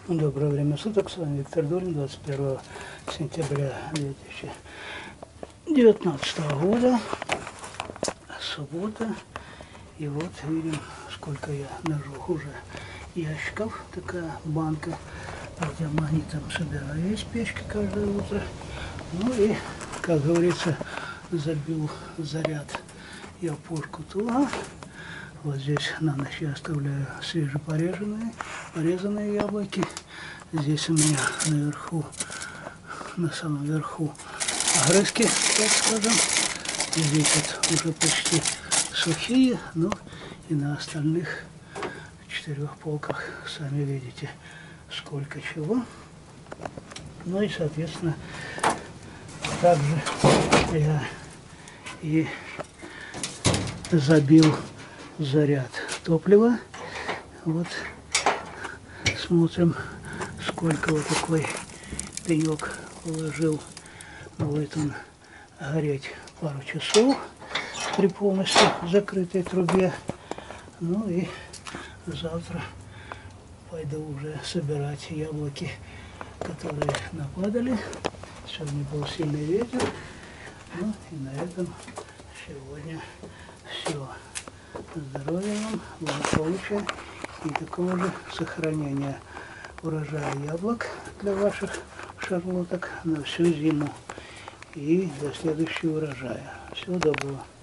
Доброе время суток, с вами Виктор Долин, 21 сентября 2019 года, суббота. И вот видим, сколько я нажег уже ящиков, такая банка, где они там собираю из печки каждое утро. Ну и, как говорится, забил заряд я пушку туда. Вот здесь на ночь я оставляю порезанные яблоки. Здесь у меня наверху, на самом верху огрызки, так скажем. Здесь вот уже почти сухие, ну и на остальных 4 полках сами видите, сколько чего. Ну и, соответственно, также я и забил заряд топлива. Вот смотрим, сколько вот такой пенек положил. Будет он гореть пару часов при полностью закрытой трубе. Ну и завтра пойду уже собирать яблоки, которые нападали. Сегодня был сильный ветер. Ну и на этом сегодня все. Здоровья вам, благополучия и такого же сохранения урожая яблок для ваших шарлоток на всю зиму и до следующего урожая. Всего доброго.